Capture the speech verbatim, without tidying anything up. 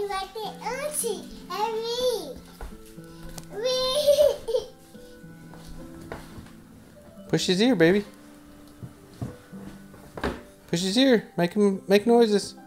like the auntie and me. Me. Push his ear, baby. Push his ear. Make him make noises.